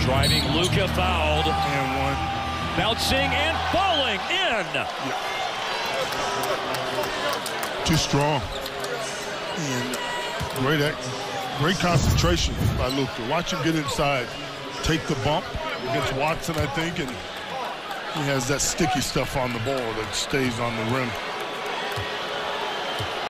Driving Luka fouled. And one. Bouncing and falling in. Yeah. Too strong. And great concentration by Luka. Watch him get inside, take the bump against Watson, I think, and he has that sticky stuff on the ball that stays on the rim.